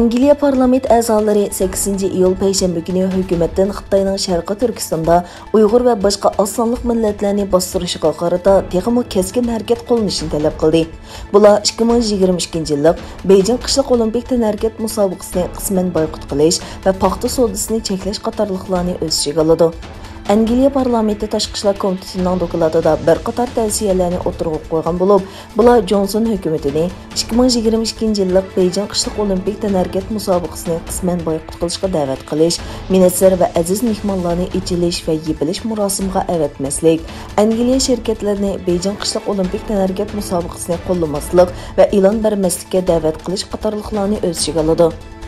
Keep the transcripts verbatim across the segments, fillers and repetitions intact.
Angliya parlament a'zolari sakkizinchi iyul payshanba kuni hukumatdan Xitoyning Sharqiy Turkistonda Uyg'ur va boshqa oz sonli millatlarni bostirishiga qarata texmo keskin harakat qo'llanishini talab qildi. Bular ikki ming yigirma ikkinchi yillik Beijing qishliq olimpik tanarakat musobaqasini qisman boykot qilish va paxta savdosini cheklash qatorliqlarni o'z ichiga oladi. Angliya parlamenti tashqi ishlar komitetining dokladida bir qator tavsiyalarni o'tirg'a qo'ygan bo'lib, bular Johnson hukumatini ikki ming yigirma ikkinchi yillik Beijing qishliq olimpik tanarakat musobaqasini qisman boykot qilishga da'vat qilish, ministr va aziz mehmonlarni ichilish va yepilish murosimiga avatmaslik, Angliya shirkatlarini Beijing qishliq olimpik tanarakat musobaqasini qo'llamaslik va e'lon bermaslikka da'vat qilish qatorliqlarni o'z ichiga oladi.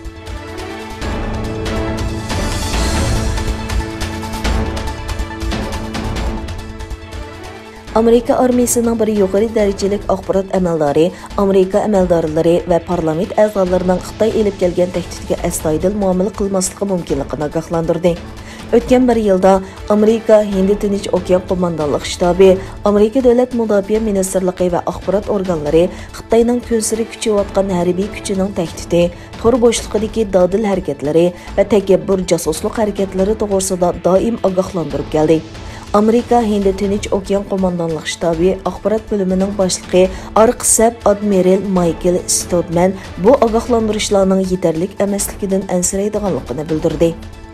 Amerika armiyasining bir yuqori darajalik axborot amaldori, Amerika amaldorlari va parlament a'zolarining Xitoy elib kelgan tahdidga astoydil muomala qilmasligi mumkinligini ogohlantirdi. O'tgan bir yilda Amerika Hind Tinch okean qo'mondonlik shtabi, Amerika davlat mudofaa ministrligi va axborot organlari Xitoyning ko'nsiri kuchayotgan harbiy kuchining tahdidi, tor bo'shliqidagi dodil harakatlari va takabbur jasuslik harakatlari to'g'risida doim ogohlantirib keldi. Amerika Hind Tinch okean qo'mondonlik shtabi axborot bo'limining boshlig'i Arqsab admiral Michael Stodman bu ogohlantirishlarning yetarli emasligidan ansiraydiganligini bildirdi.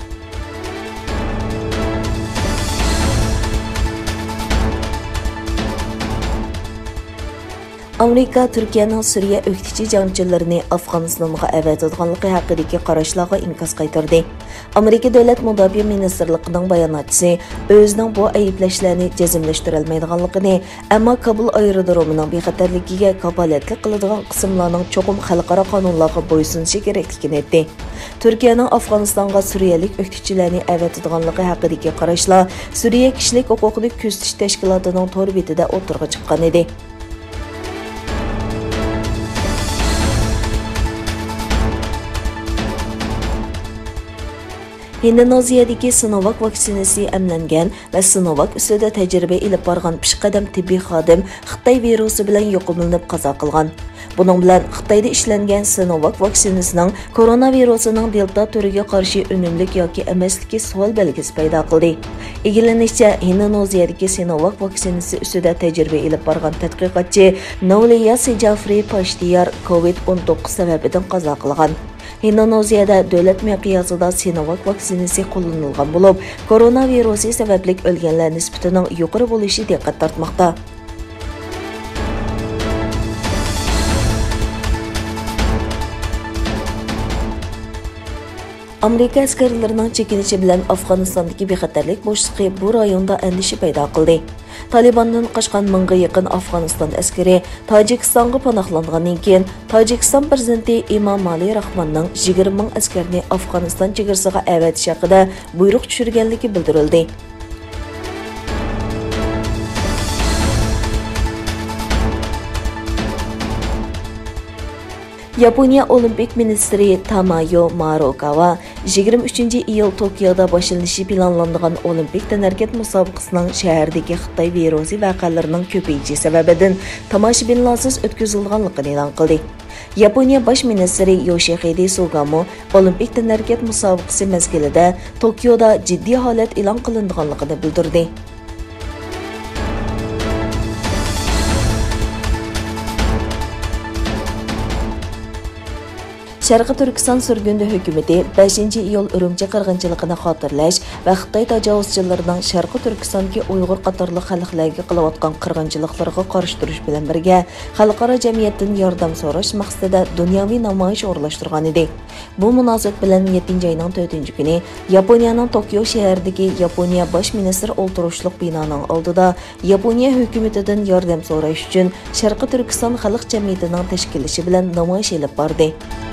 Amerika Turkiyaning Suriya o'qituvchi jangchilarini Afg'onistonga avatadiganligi haqidagi qarashlarga inkos qaytardi. Amerika davlat mudofaa ministrligining bayonotchisi o'zining bu ayblashlarni jazmlashtirolmaydiganligini, ammo Kabul aerodromining bexatarligiga kafolatlik qiladigan qismlarning cho'qim xalqaro qonunlarga bo'ysunishi kerakligini aytdi. Turkiyaning Afg'onistonga suriyalik o'qituvchilarni avatadiganligi haqidagi qarashlar Suriya kishilik huquqini kuzatish tashkilotining to'r betida o'tirg'a chiqqan edi. Indoneziyadagi Sinovac vaksinasi emlangan va Sinovac ustida tajriba ilib borgan peshqadam tibbiy xodim Xitoy virusi bilan yuqumlanib qazo qilgan. Buning bilan Xitoyda ishlangan Sinovac vaksinasining koronavirusining delta turiga qarshi unumlik yoki emasligi savol belgisi paydo qildi. Egilanishicha, Indoneziyadagi Sinovac vaksinasi ustida tajriba ilib borgan tadqiqotchi Nauliya Sejafri Pashtiyar COVID o'n to'qqiz sababidan qazo qilgan. Indoneziyada davlat miqyosida Sinovac vaksinasi qo'llanilgan bo'lib, koronavirusi sababli o'lganlar nisbatining yuqori bo'lishi diqqat tortmoqda. Amerika askarlarining chekinishi bilan Afg'onistondagi bexatarlik bo'shliqi bu rayonda andisha paydo qildi. Talibandan qochgan mingga yaqin Afg'oniston askari Tojikistonga panohlangandan keyin Tojikiston prezidenti Emomali Rahmonning yigirma ming askarni Afg'oniston chegarasiga avatish haqida buyruq tushirganligi bildirildi. Yaponiya olimpik ministri Tamayo Marukawa yigirma uchinchi iyul Tokioda boshlanishi planlangan olimpik tanarakat musobaqasining shahardagi Xitoy virusi voqealarining ko'payishi sababidan tomoshabinlarsiz o'tkazilganligini e'lon qildi. Yaponiya bosh ministri Yoshihide Sugamo olimpik tanarakat musobaqasi mezgilida Tokioda jiddiy holat e'lon qilinganligini bildirdi. Sharqiy Turkiston surgundi hukumati beshinchi iyul Urumchi qirg'inchiligini xotirlash va Xitoy tajovuzchilarining Sharqiy Turkistondagi Uyg'ur qatorli xalqlarga qilayotgan qirg'inchiliklarga qarshi turish bilan birga xalqaro jamiyatdan yordam so'rash maqsadida dunyoviy namoyish o'rlashtirgan edi. Bu munosabat bilan yettinchi oyning to'rtinchi kuni Yaponiyaning Tokio shahridagi Yaponiya bosh ministri o'ltirishliq binoning oldida Yaponiya hukumatidan yordam so'rash uchun Sharqiy Turkiston xalq jamiyatining tashkillashi bilan namoyish olib bordi.